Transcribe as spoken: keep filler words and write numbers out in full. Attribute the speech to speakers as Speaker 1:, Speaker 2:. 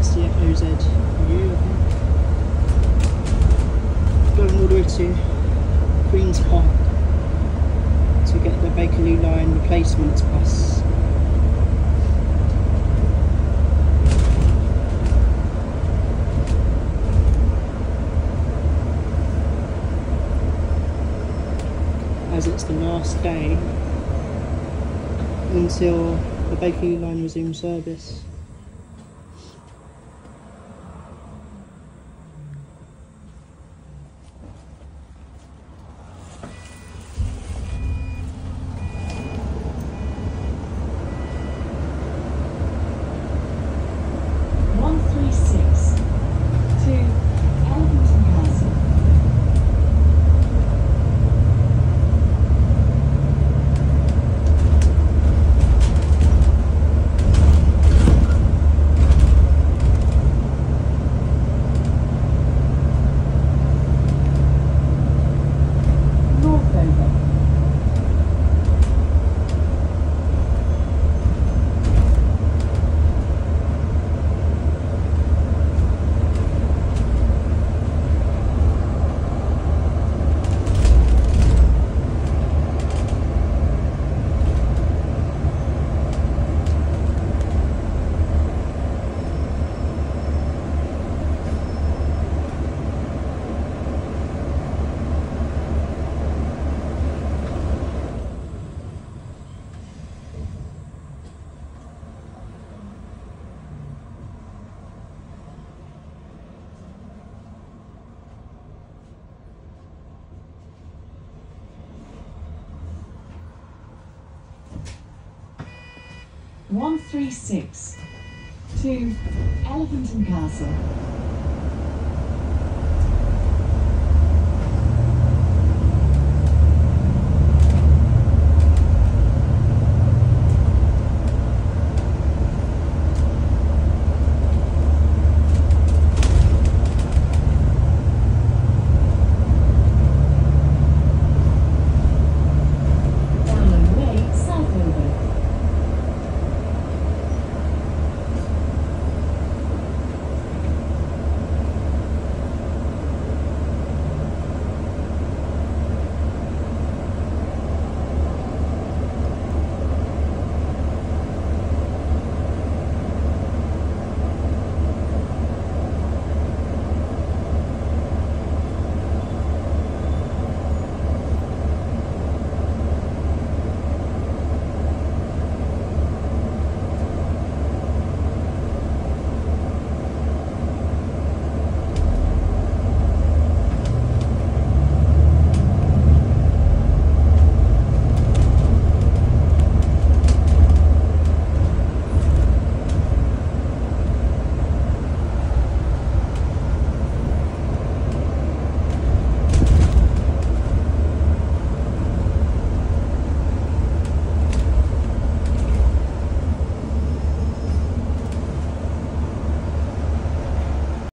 Speaker 1: That's the F O Z view, I think. Going all the way to Queen's Park to get the Bakerloo line replacement bus. As it's the last day until the Bakerloo line resumes service.
Speaker 2: one three six to Elephant and Castle. one three six to Elephant and Castle.